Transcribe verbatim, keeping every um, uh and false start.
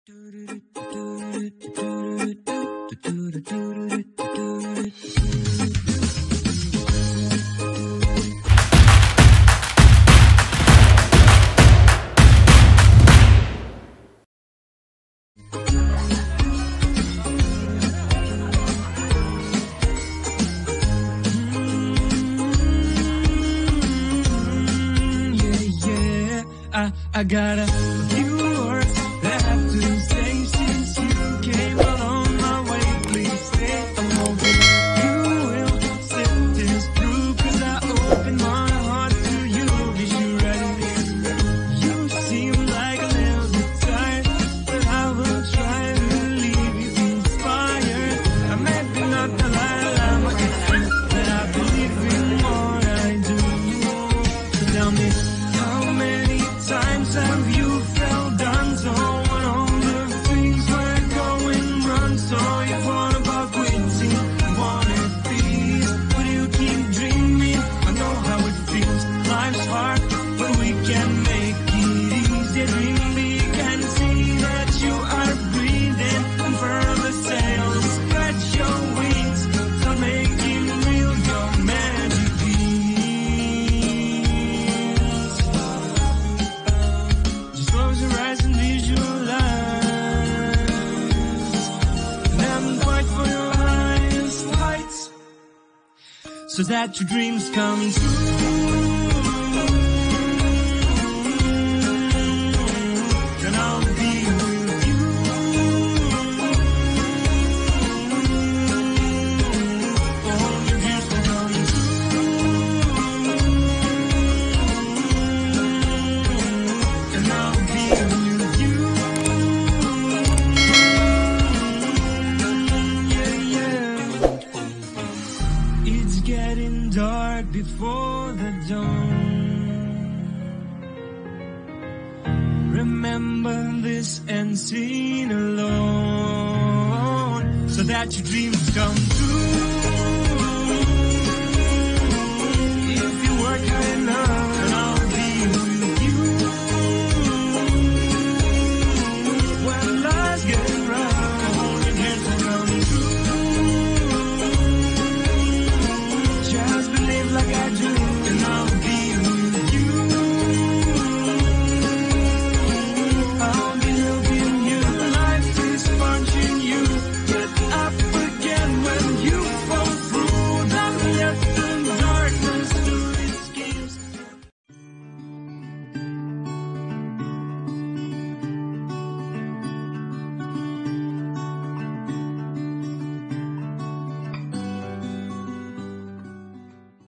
I, I got a few words that I have to say since you came along my way. Please stay, I'm hoping you will sit this through, cause I open my heart to you. Is you ready? You seem like a little bit tired, but I will try to leave you inspired. I might be not the lie, but it's true that I believe in what I do. So tell me, how many times have you felt done so when all the things were going wrong? So you thought about quitting, you wanted peace, but you keep dreaming. I know how it feels, life's hard, but we can make it easy. Dream big and see that you are breathing, and further sails, spread your wings, start making real your magic beats. Close your eyes and visualize them fight for your highest heights, so that your dreams come true. And I'll be with you. All your dreams will come true. And I'll be with you. Yeah, yeah. It's getting dark before the dawn. Remember this and sing alone, so that your dreams come true.